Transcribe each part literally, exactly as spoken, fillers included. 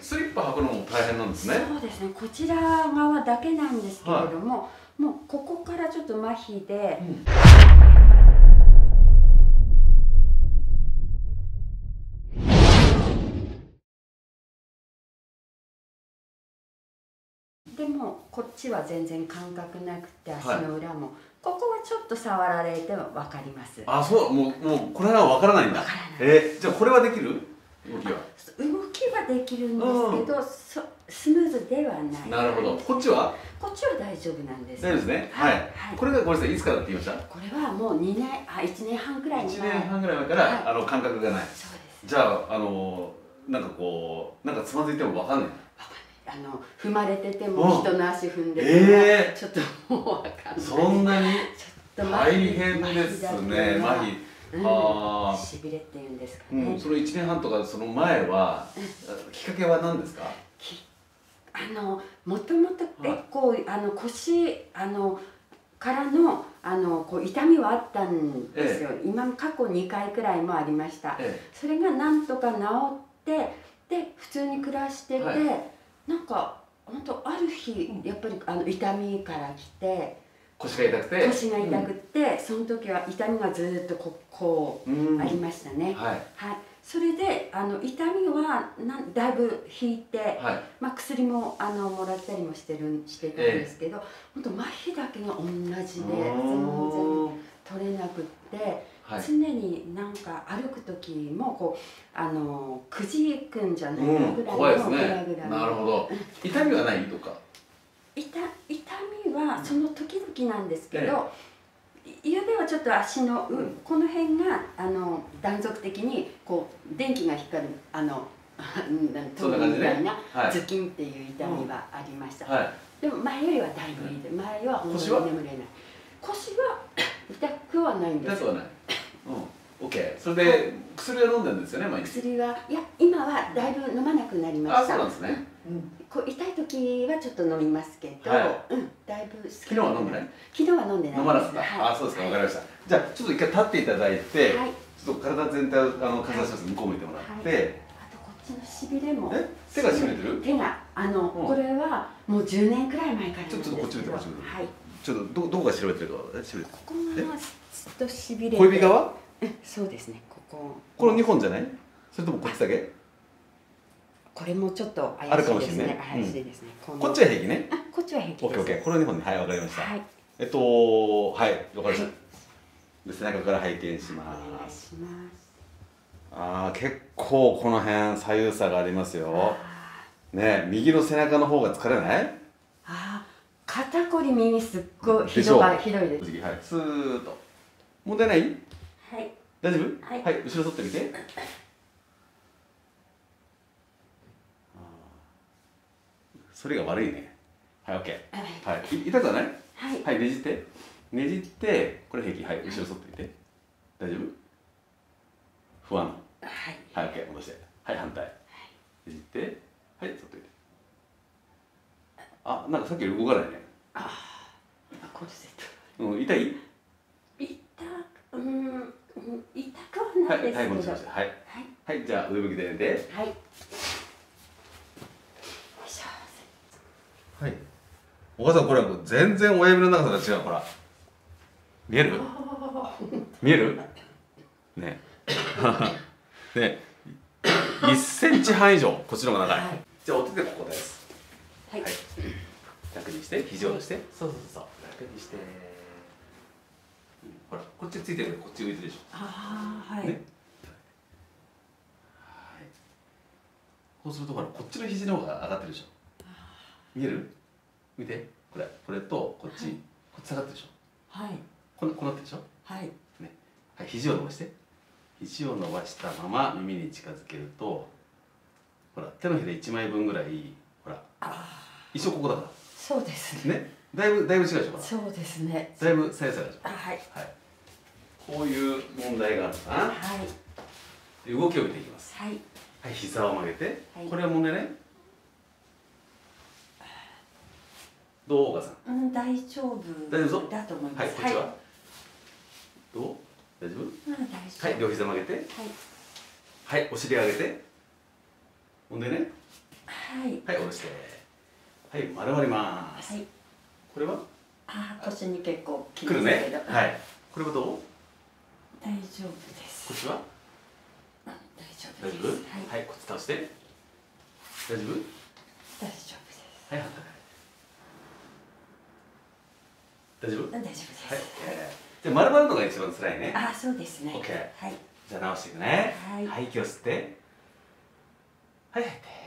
スリッパ履くのも大変なんですね。 そうですね、こちら側だけなんですけれども、はい、もうここからちょっと麻痺で、うん、でもこっちは全然感覚なくて、足の裏も、はい、ここはちょっと触られて分かります。 あ、そう、もうもうこれは分からないんだ。 分からない。 えー、じゃあこれはできる？動きは動きはできるんですけど、うん、そスムーズではない。 なるほど。こっちはこっちは大丈夫なんです。 大丈夫ですね。はい、はい、これがごめんなさい、いつからって言いました？これはもうにねん、あ、いちねんはんくらい前。いちねんはんぐらい前から、はい、あの感覚がない。そうです。じゃあ、あのなんかこうなんかつまずいても分かんない。 あの踏まれてても人の足踏んでても、えー、ちょっともう分かんない。そんなに大変ですね。麻痺。ああ、しびれっていうんですかね。うん、そのいちねんはんとかその前は、きっかけは何ですか？あのもともと結構あの腰あのからのあのこう痛みはあったんですよ。ええ、今過去にかいくらいもありました。ええ、それがなんとか治ってで普通に暮らしてて、はい、なんか本当ある日やっぱりあの痛みから来て。 腰が痛くて腰が痛くて、うん、その時は痛みがずっとここうありましたね。はい、はい、それであの痛みはなんだいぶ引いて、はい、まあ薬もあのもらったりもしてるしてたんですけど、本当麻痺だけが同じで全然取れなくって、はい、常になんか歩く時もこうあのくじくんじゃないかぐらいのグラグラ、うん、 ね、なるほど。痛みはないとか。 痛痛みはその時々なんですけど、ゆうべはちょっと足の、うん、この辺があの断続的にこう電気が光るあのトンみたいなズキンっていう痛みはありました。はい、でも前よりはだいぶいいで、前は本当に眠れない。腰は痛くはないんです。 痛くはない。うん、オッケー。それで薬は飲んでるんですよね、毎日。 薬はいや今はだいぶ飲まなくなりました。 あ、そうなんですね。 うん、こう痛い時はちょっっと飲みますけど、はい、うん、だいぶ昨日は飲んでない？ 昨日は飲んでないです。 飲まなかった。はい、あ、そうですか、わかりました。じゃあちょっと一回立っていただいて、はい、ちょっと体全体をあのかざします。向こう向いてもらって、はい、あとこっちのしびれも。 え、手がしびれてる？ 手があの、うん、これはもうじゅうねんくらい前からなんですけど。ちょっとこっち見てこっち見て。はい。ちょっとどどこがしびれてるか、しびれてる。ここがずっとしびれて。 小指側？ そうですね。ここ。 このにほんじゃない？それともこっちだけ？ これもちょっと怪しいですね。怪しいですね。 こっちは平気ね。 あ、こっちは平気です。 オッケーオッケー。このにほんで、はい、わかりました。はい。えっと、はい、わかりました。背中から拝見します。お願いします。ああ、結構この辺左右差がありますよ。ね、右の背中の方が疲れない？ ああ、肩こり耳すっごいひどいひどいです。 はい、スーッと。問題ない？はい。大丈夫？ はい。 はい、後ろ取ってみて。それが悪いね。はい、オッケー。はい、痛くはない？はい。はい、ねじって。ねじって、これ平気。はい、後ろ反ってみて。大丈夫？不安？はい。はい、オッケー、戻して。はい、反対。ねじって、はい、反ってみて。あ、なんかさっきより動かないね。 ああ、これ絶対。うん、痛い？ 痛く、うん、痛くはないですけど。はい、はい、戻しました。はい。はい、じゃあ上向きで寝て。はい。はい。お母さん、これ全然親指の長さが違う。ほら。見える？見える？ね。ね。いっセンチはん以上、こっちの方が長い。はい、じゃあ、お手でここです。はい。はい、楽にして、肘を下ろして。そうそうそう。楽にして。ほら、こっちついてる、こっち浮いてるでしょ。ああ、はい。ね。はい。こうすると、ほら、こっちの肘の方が上がってるでしょ。見える？見て、これ、これとこっち、はい、こっち下がってるでしょ。はい。こう、こうなってるでしょ。はい。ね、はい、肘を伸ばして。肘を伸ばしたまま耳に近づけると、ほら、手のひらいちまいぶんぐらい、ほら。ああ。一緒ここだから。そうですね。ね、だいぶ、だいぶ違うでしょ。そうですね。だいぶ左右差がでしょ。はい。はい。こういう問題があるかな。はい。動きを見ていきます。はい。はい、膝を曲げて。はい、これは問題ね。どう、お母さん。うん、大丈夫。大丈夫だと思います。はい、こっちは。どう、大丈夫。うん、大丈夫。はい、両膝曲げて。はい。はい、お尻上げて。ほんでね。 はいはい下ろしてはい丸まります。はい、これはああ腰に結構きますけど、来るね。はい、これはどう？ 大丈夫です。 こっちは大丈夫です。 はい、はい、こっち倒して。大丈夫？大丈夫です。はい、反対。大丈夫？大丈夫です。はい、じゃあ丸まるのが一番辛いね。 あ、そうですね。 オッケー。 はい。 じゃあ直していくね。 はい。 はい、息を吸って。はい、吐いて。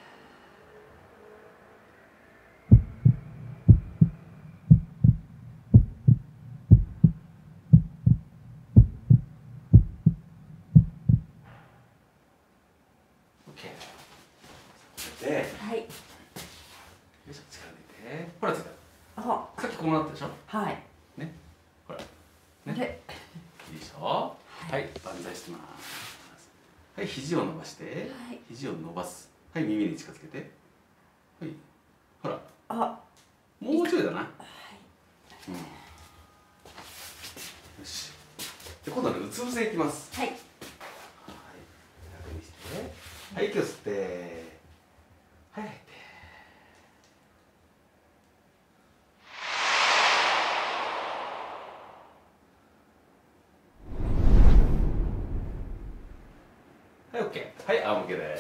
で、はい。よいしょ、力抜いて。ほら、ついた。あ、さっきこうなったでしょ。はい。ね。ほら。ね。いいでしょ。はい、万歳してます。はい、肘を伸ばして。肘を伸ばす。はい、耳に近づけて。はい。ほら。あ。もうちょいだな。はい。うん。よし。で、今度はうつ伏せいきます。はい。はい。楽にして。はい、息を吸って。はい、吐いて。はい、オッケー。はい、仰向けです。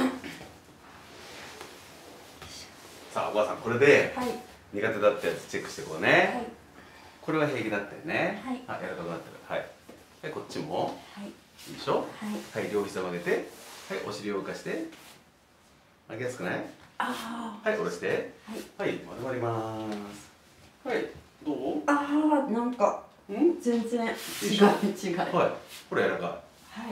さあ、お母さん、これで苦手だったやつチェックしていこうね。はい、これは平気だったよね。はい。あ、柔らかくなってる。はい。はい、こっちも。はい。いいでしょ。はい。はい、両膝曲げて。はい、お尻を動かして。上げやすくない？ああ。はい、下ろして。はい。はい、丸まります。はい、どう？ ああ、なんか。うん？全然。違う、違う。 はい。これ柔らかい。はい。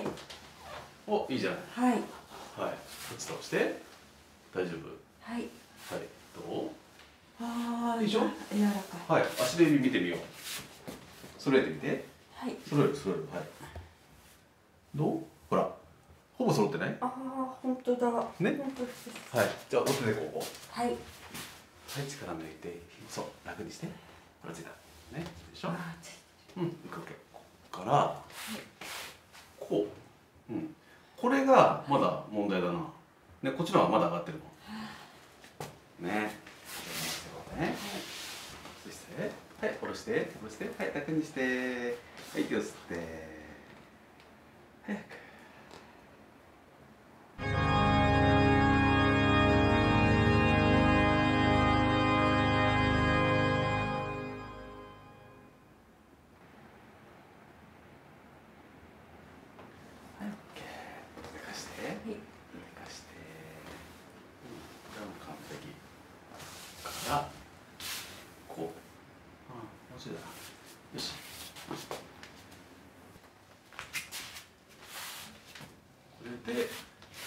お、いいじゃない。はい。はい。こっち倒して。大丈夫。はい。はい。どう？ああ。いいでしょ。柔らかい。はい。足の指見てみよう。揃えてみて。はい。揃える、揃える。はい。どう？ほら。ほぼ揃ってない？ああ、本当だ。ね。本当です。はい。じゃあ、お手でここ。はい。はい、力抜いて。そう、楽にして。ほら、ついた。ね。でしょ。うん、オッケー。ここから。はい。こう。うん。これがまだ問題だな。ね、こっちのはまだ上がってるもん。ね。ね。そして、はい、下ろして、下ろして、はい、楽にして、はい、息を吸って、早く。よし。これで、うん、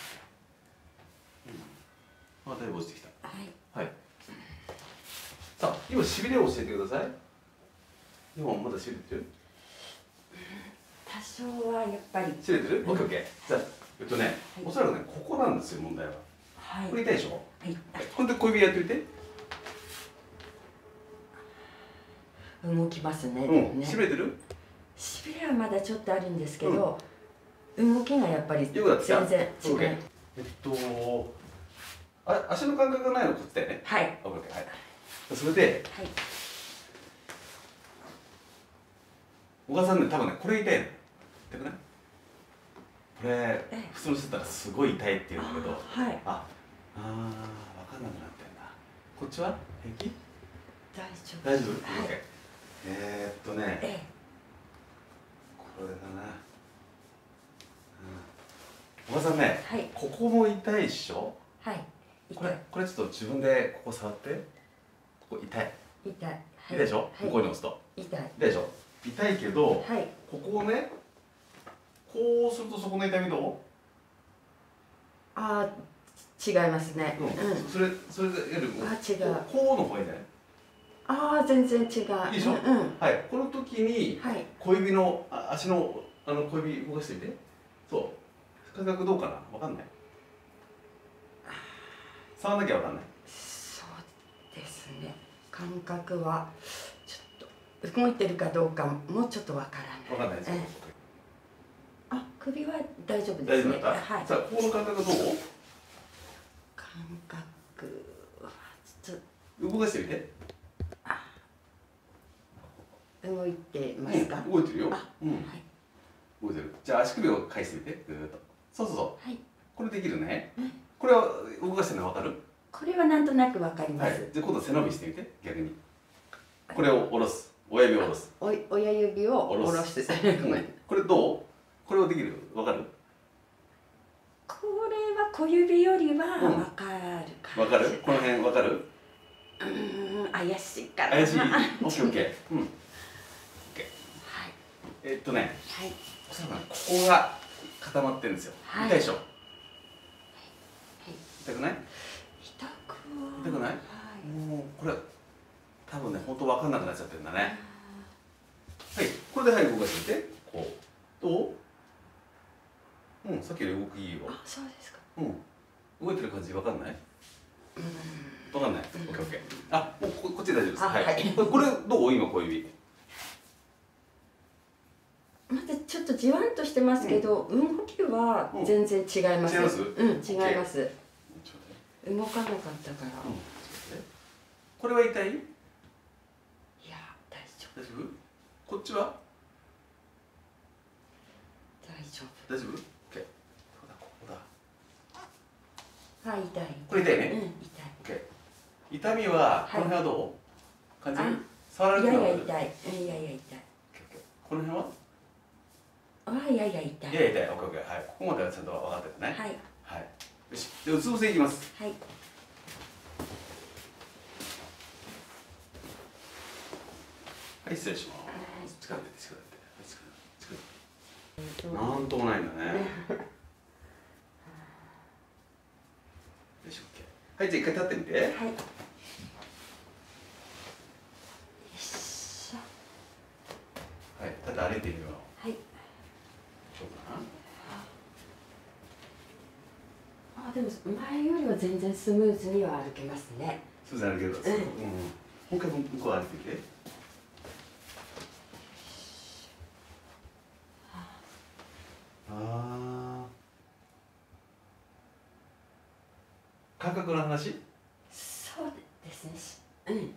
あ、だいぶ落ちてきた。はい。はい。さあ、今しびれを教えてください。今まだしびれてる？ 多少はやっぱり。 しびれてる？オッケーオッケー。じゃあ、えっとね、はい、おそらくね、ここなんですよ、問題は。はい。これ痛いでしょ？はい。これで小指やってみて。 動きますね。 うん。しびれてる？ しびれはまだちょっとあるんですけど、うん、動きがやっぱり全然違う。 えっと、あ、足の感覚がないのこっちだよね。はい。はい。それで、はい、小川さんね、多分ね、これ痛いの。痛くない？これ、普通の人だったらすごい痛いって言うんだけど、はい。あ、あー、分かんなくなってんだ。こっちは平気？ 大丈夫。 大丈夫？はい。えーっとね、ええ、これだな。うん、おばさんね、はい、ここも痛いっしょ。はい。これ、これちょっと自分でここ触って。ここ痛い。痛い。はい、痛いでしょ。向こうに押すと。痛い。痛いでしょ。痛いけど、はい、ここをね、こうするとそこの痛みどう？ ああ、違いますね。 うん。うん、それ、それでよりも、あ、違う。こうの方がいいんじゃない？ ああ、全然違う。いいでしょ。うん、はい。この時に小指のあ足のあの小指動かしてみて。そう。感覚どうかな。わかんない。触んなきゃわかんない。 そうですね。感覚はちょっと動いてるかどうかもうちょっとわからない。わかんないです。あ、首は大丈夫ですね。 大丈夫だった。はい。さあ、ここの感覚どう？ 感感覚はちょっと動かしてみて。 動いてますか？ 動いてるよ。 あ、うん、はい。 動いてる。じゃあ足首を返してみて。ぐーっと。そうそうそう。 はい。 これできるね。これは動かしてるのわかる？ これはなんとなくわかります。 じゃあ今度背伸びしてみて。逆に。これを下ろす。親指を下ろす。 お親指を下ろす。 これどう？これをできる？わかる？ これは小指よりはわかる。 わかる？この辺わかる？ うん、怪しいかな。 怪しい。オッケーオッケー。うん。えっとね、はい、おそらくここが固まってるんですよ。はい、痛いでしょ。はい、痛くない？ 痛く痛くない？はい、もうこれ多分ね、本当分かんなくなっちゃってるんだね。はい、これではい動かしてみて。こうどう？うん、さっきより動きいいよ。 あ、そうですか。 うん、動いてる感じ分かんない？うん、分かんない。オッケーオッケー。あ、もうここっちで大丈夫です。はい。これどう？今小指。 まだちょっとじわんとしてますけど、うん、動きは全然違います。 違います？ うん、違います。動かなかったから。うん、 これは痛い？いや、大丈夫。 大丈夫？こっちは？ 大丈夫。大丈夫？オッケー。そうだ、ここだ。はい、痛い。 これ痛いね。 うん、痛い。 オッケー。痛みはこの辺はどう？感じる？触られてる？ いやいや痛い。いやいや痛い。 この辺は？ あ、いやいや痛い。 いやいや痛い。オッケーオッケー。はい。ここまではちゃんと分かってるね。 はい。 はい。よし。で、うつ伏せいきます。 はい。 はい、失礼します。力入れて、力入れて。力入れて。なんともないんだね。よし、オッケー。はい、じゃあ一回立ってみて。はい。よっしゃ。 はい、立って歩いてみよう。 はい。 そうかな。あ、でも前よりは全然スムーズには歩けますね。 スムーズに歩ける。うん。もう一回向こう歩いてみて。ああ。感覚の話？ そうですね。うん。うん。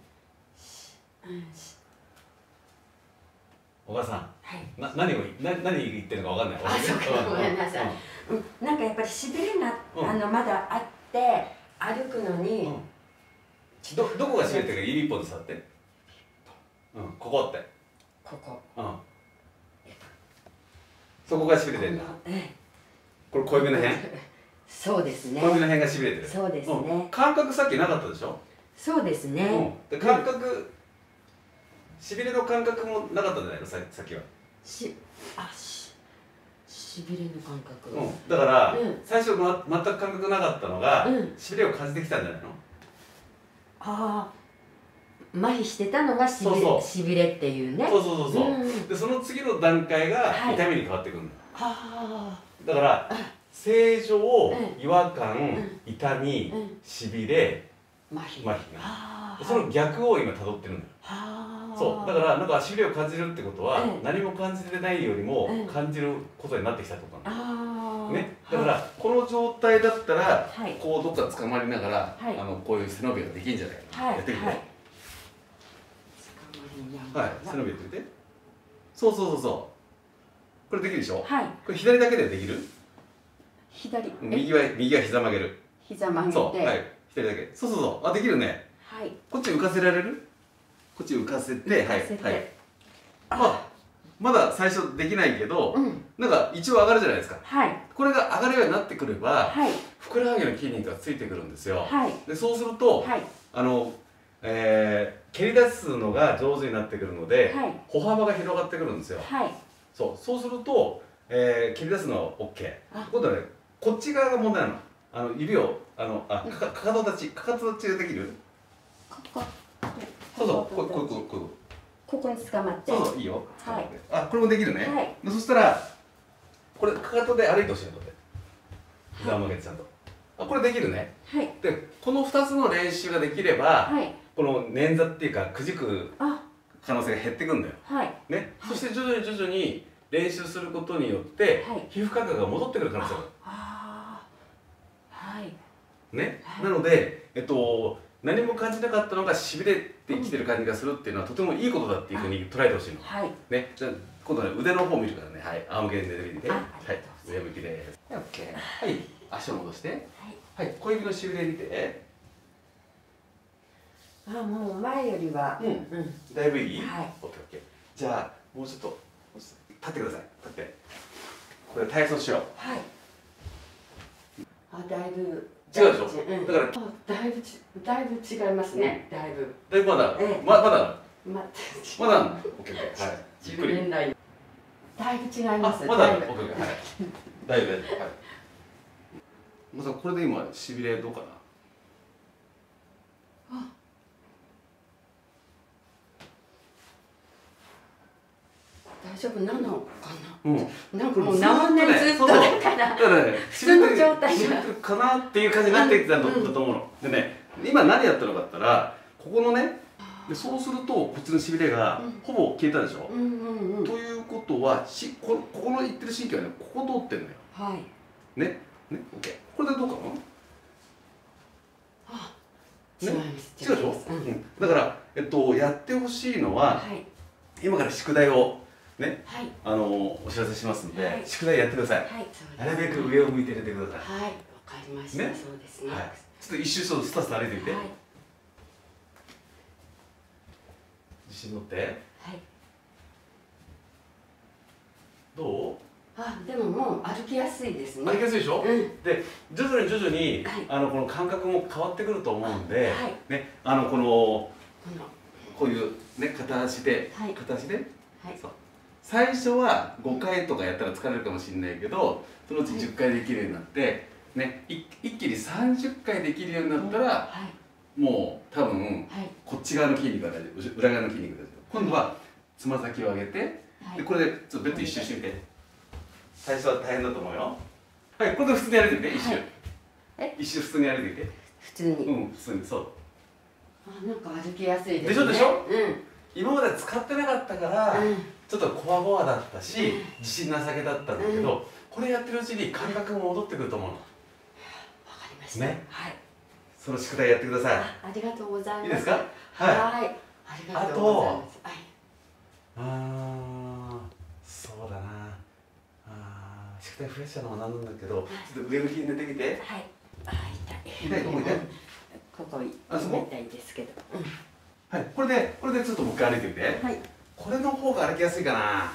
お母さん、 はい、 な何をな何言ってるのかわかんない。 あ、そうか、ごめんなさい。うん、なんかやっぱりしびれが、うん、あのまだあって歩くのに、うん、 どどこがしびれてるか指一本で触って。うん、ここって。 ここ。 うん。そこがしびれてるんだ。 ええ、 これ小指の辺？ そうですね。 小指の辺がしびれてる。 そうですね。 うん、感覚さっきなかったでしょ？ そうですね。 うん、で感覚、うん、しびれの感覚もなかったんじゃないの？ささっきは。し、 あ、し、しびれの感覚。 うん、だから、うん、最初ま全く感覚なかったのが、うん、しびれを感じてきたんじゃないの？ ああ。麻痺してたのがしびれ、そうそうしびれっていうね。 そうそうそうそう。うん、でその次の段階が痛みに変わってくるんだよ。はい、だから正常、違和感、うん、痛み、うん、しびれ、麻痺がその逆を今辿ってるんだよ。そうだからなんかしびれを感じるってことは、うん、何も感じてないよりも感じることになってきたってことなんだよ。ね、だからこの状態だったら、はい、こうどっか捕まりながら、はい、あのこういう背伸びができるんじゃないかな。はい、やってみて。はいはい、背伸びやってみて。そうそうそうそう。これできるでしょ？はい。これ左だけでできる？ 左。 右は右は膝曲げる。 膝曲げて。 そう、はい。左だけ。そうそうそう。あ、できるね。はい。こっち浮かせられる？こっち浮かせて、はいはい。まあまだ最初できないけど、なんか一応上がるじゃないですか。はい。これが上がるようになってくれば、はい。ふくらはぎの筋肉がついてくるんですよ。はい。でそうすると、はい。あの。えー、蹴り出すのが上手になってくるので、はい、歩幅が広がってくるんですよ。はい、そうそうすると、えー、蹴り出すのは オーケー。今度はね、こっち側が問題なの。あの指をあのあかかかと立ち、かかと立ちでできる？ここ。そうそう、ここここここ。 ここに捕まって。 そうそういいよ。はい。あ、これもできるね。はい。そしたらこれかかとで歩いてほしいので。膝を曲げてちゃんと。あ、これできるね。はい。で、このふたつの練習ができれば。はい。この捻挫っていうかくじく可能性が減ってくんだよ。はい。ね。そして徐々に徐々に練習することによって皮膚感覚が戻ってくる可能性がある。ああ。はい。 ね、はい、なので、えっと、何も感じなかったのがしびれてきてる感じがするっていうのはとてもいいことだっていうふうに捉えてほしいの。はい、ね、じゃあ今度ね腕の方見るからね、はい、仰向けで寝てみて、はい、上向きです。はい、オッケー。はい、足を戻して、はい、はい、小指のしびれ見て。 あ、もう前よりは、 うん、うん、だいぶいい。はい、オッケーオッケー。じゃあもうちょっと立ってください。立って。これ体操しよう。はい。 あ、だいぶ。 違うでしょ。うん、だから。 だいぶち、だいぶ違いますね。だいぶ。 だいぶまだ。ええ、ま、まだ。 ま、 まだ。オッケーオッケー。はい。 じゅうねんだい。だいぶ違います。 まだ。オッケーオッケー。はい。だいぶ。はい。まずこれで今しびれどうかな。あ。 大丈夫なのかな。うん。なんかもう長年ずっとだから。普通の状態が。 かなっていう感じになってきたんだと思うの。でね、今何やったのかって言ったら、ここのね、でそうするとこっちのしびれがほぼ消えたでしょ。ということは、しこここの言ってる神経はね、ここ通ってんのよ。はい。ね、ね、オッケー。これでどうかな。 あ、違います。 違うでしょ。だからえっとやってほしいのは、今から宿題をね、はい、あのお知らせしますので、はい、宿題やってください。はい、なるべく上を向いて寝てください。 はい、わかりました。ね、そうですね。はい、 ちょっと一周そうスタスタ歩いてみて。はい、自信持って。はい。どう？ あ、でももう歩きやすいですね。 歩きやすいでしょ。うん、で、徐々に徐々に、はい、あのこの感覚も変わってくると思うんで、はい、ね、あのこのこういうね片足で、はい、片足で、はい、そう。最初はごかいとかやったら疲れるかもしれないけど、そのうちじゅっかいできるようになって、ね、一気にさんじゅっかいできるようになったら、はい、もう多分、はい、こっち側の筋肉が大事、裏側の筋肉が大事。今度はつま先を上げて、はい、でこれでちょっとベッド一周してみて。最初は大変だと思うよ。はい、これで普通に歩いてみて、一周。はい、一周普通に歩いてみて。 普通に。 うん、普通に、そう。 あ、なんか歩きやすいですね。 でしょでしょ。うん。今まで使ってなかったから、うん、ちょっとこわごわだったし、うん、自信なさげだったんだけど、うん、これやってるうちに感覚も戻ってくると思うの。わかりました。ね。はい。 その宿題やってください。 あ、ありがとうございます。 いいですか。はい。 はい。ありがとうございます。はい。 ああ、そうだな。宿題増やしたのは何なんだけど、ちょっと上向きに寝てみて。はい。 あ、痛い。 痛いとこ痛い。 ここ痛いですけど。 はい。これでこれでちょっともう一回歩いてみて。はい。これの方が歩きやすいかな。あ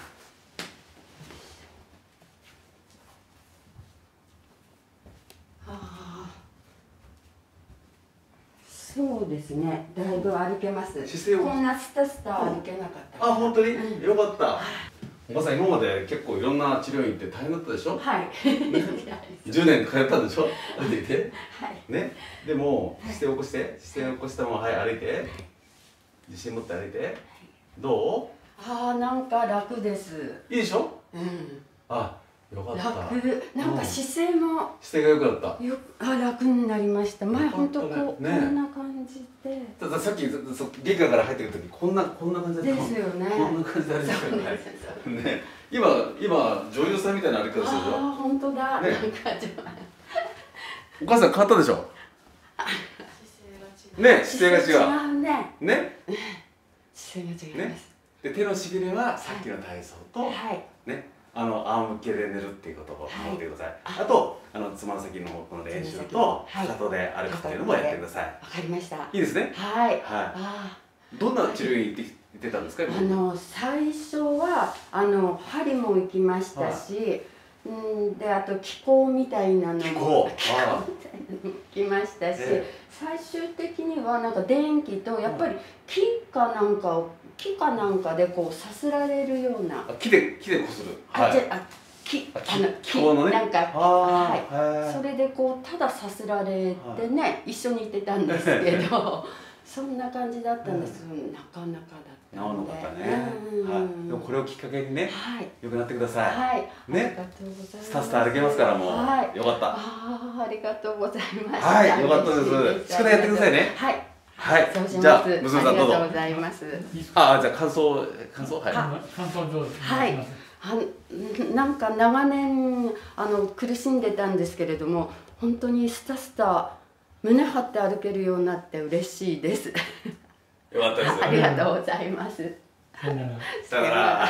あ。そうですね。だいぶ歩けます。姿勢を。こんなスタスタ歩けなかった。 あ、本当に。よかった。おばさん、今まで結構いろんな治療院行って大変だったでしょ。はい。じゅうねん通ったんでしょ。歩いて。はい。ね。でも姿勢を起こして、姿勢を起こしたまま、はい、歩いて。自信持って歩いて。どう？ああ、なんか楽です。 いいでしょ。うん。あ、よかった。 楽。なんか姿勢も。 姿勢が良くなった。 よ、あ、楽になりました。前本当こうこんな感じで。 たださっき玄関から入ってくる時こんなこんな感じで。ですよね。 こんな感じで歩いてたよね。ね、今今女優さんみたいな歩き方してるでしょ。 ああ、本当だ。なんかお母さん変わったでしょ。ね、姿勢が違う。 違うね。 ね。 姿勢が違います。 で手のしびれはさっきの体操とね、あの仰向けで寝るっていうことを思ってください。あとあのつま先のこの練習とかかとで歩くっていうのもやってください。わかりました。いいですね。 はい。 はい。どんな治療院行って行ってたんですか。 あの最初はあの針も行きましたし、うんであと気功みたいなのも気功みたいなのも行きましたし、最終的にはなんか電気とやっぱり木かなんかを木かなんかでこうさすられるような。 木で木でこする。 あ、じゃあ木あの木なんかはい。それでこうたださすられてね一緒にいてたんですけど、そんな感じだったんです。なかなかだったので。なかったね。はい。でもこれをきっかけにね、良くなってください。はい。ね。スタスタ歩けますからもう。はい。よかった。ああ、ありがとうございます。 はい、よかったです。宿題やってくださいね。はい。はい、じゃあ娘さんどうぞ。ありがとうございます。あ、じゃあ感想感想はい。感想どうぞ。はい。あ、なんか長年あの苦しんでたんですけれども、本当にスタスタ胸張って歩けるようになって嬉しいです。 よかったです。 ありがとうございます。 さよなら。 さよなら。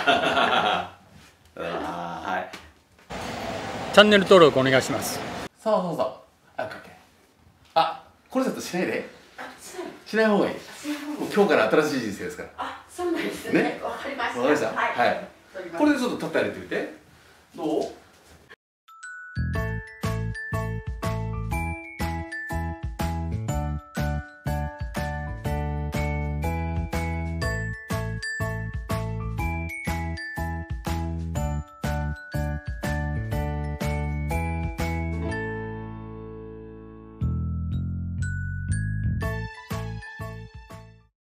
はい。 チャンネル登録お願いします。 そうそうそう。あ、オッケー。あ、これちょっとしないで。しない方がいい。今日から新しい人生ですから。 あ、そうなんですね。わかりました。 わかりました。はい。これでちょっと立って歩いてみて。どう？